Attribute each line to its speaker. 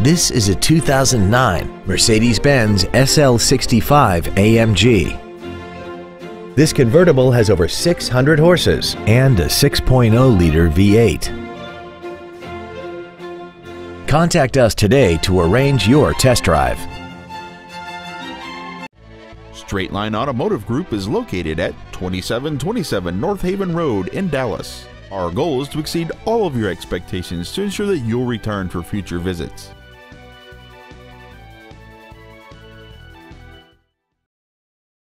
Speaker 1: This is a 2009 Mercedes-Benz SL65 AMG. This convertible has over 600 horses and a 6.0-liter V8. Contact us today to arrange your test drive.
Speaker 2: Straight Line Automotive Group is located at 2727 Northaven Road in Dallas. Our goal is to exceed all of your expectations to ensure that you'll return for future visits.